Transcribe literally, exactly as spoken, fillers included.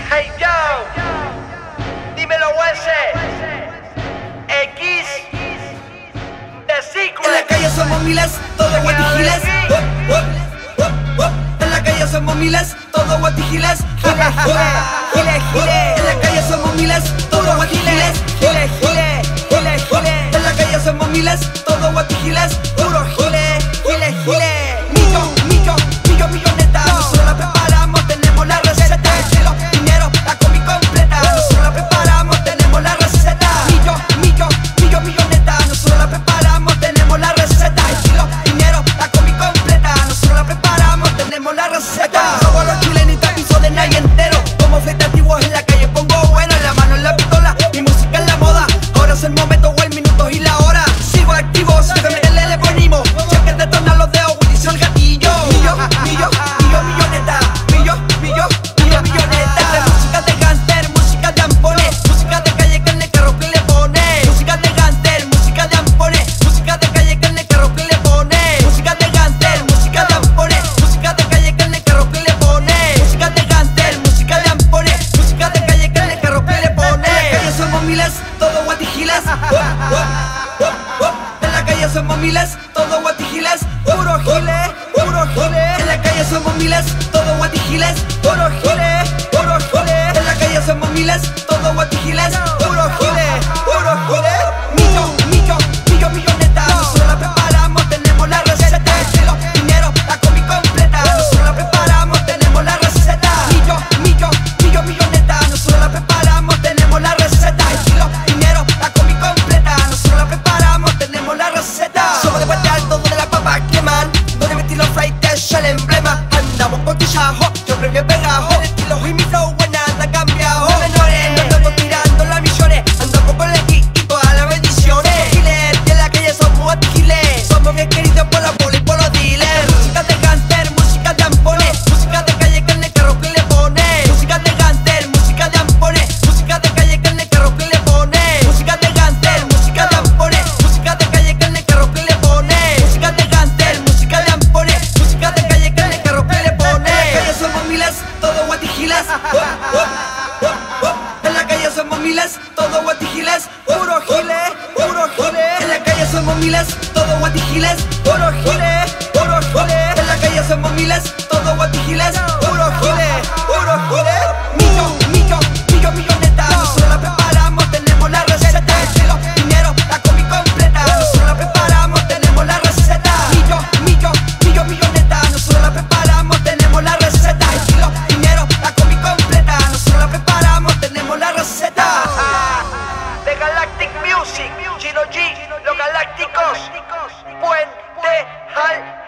Hey yo, dímelo Wense, X, The Secret. En la calle somos miles, todos guatigiles. Uh, uh, uh, uh. En la calle somos miles, todos guatigiles. Gile, gile, gile. En la calle somos miles, todos guatigiles. Gile, gile, gile, gile. En la calle somos miles, todos guatigiles. Puro gile, gile, gile. Millo, millo, millo, milloneta. Nosotros la preparamos, tenemos la receta. Estilo, dinero, la combi completa. Nosotros la preparamos, tenemos la receta. Millo, millo, millo, milloneta. Nosotros la preparamos, tenemos la receta. Estilo, dinero, la combi completa. Nosotros la preparamos, tenemos la receta. Somos los chilenitos, piso de nadie entero. Como frente antiguos en la calle pongo bueno. En la mano en la pistola, mi música es la moda. Ahora es el momento o el minuto y la hora. Sigo activo, si te metes le ponimos. Cheque detona los dedos, Wilson el gatillo. Millo, millo, millo, milloneta. Millo, millo, millo, milloneta. Esta es música de gánster, música de ampones. Música de calle que en el carro que le pone. Música de gánster, música de ampones. Música de calle que en el carro que le pone. Música de gánster, música de ampones. Música de calle que en el carro que le pone. Música de gánster, música de ampones. Música de calle que en el carro que le pone. En la calle somos miles, todos guatigiles. Uh, uh, uh, uh. En la calle somos miles, todos guatigiles. Puro gile, puro gile. En la calle somos miles, todos guatigiles. Puro gile, puro gile. En la calle somos miles, todos guatigiles. Puro gile, puro gile. Millo, millo, millo, milloneta. Nosotros la preparamos, tenemos la receta. Estilo, dinero, la combi completa. Nosotros la preparamos, tenemos la receta. Millo, millo, millo, milloneta. Nosotros la preparamos, tenemos la receta. Estilo, dinero, la combi completa. Nosotros la preparamos, tenemos la receta. Somos de Puente Alto, donde las papas queman. Donde mi estilo freight es el emblema. Andamos con tichajo, yo premio pegajo. El estilo y mi flow, buena, nada cambiado. Menores, no estamos tirando las millones. Andamos con el equipo y todas las bendiciones. Giles, de la calle somos giles. Somos bien queridos por la poli y por los dealers. Música de gánster, música de ampones. Música de calle que en el carro que le pone. Música de gánster, música de ampones. Música de calle que en el carro que le pone. Música de gánster, música de ampones. Música de calle que en el carro que le pone. Música de gánster, música de ampones. Música de calle que en el carro que le pone. En la calle somos miles, todos guatigiles. Uh, uh, uh, uh. En la calle somos miles, todos guatigiles. Puro gile, puro gile. En la calle somos miles, todos guatigiles. Puro gile, puro gile. En la calle somos miles, todos guatigiles. Puro gile, puro gile. Millo, millo, millo, milloneta. Nosotros la preparamos, tenemos la receta. Estilo, dinero, la combi completa. Nosotros la preparamos, tenemos la receta. Millo, millo, millo, milloneta. Nosotros la preparamos, tenemos la receta. Estilo, dinero, la combi completa. Nosotros la preparamos, tenemos la receta. The Galactic Music, Gino G, los galácticos, Puente Alto.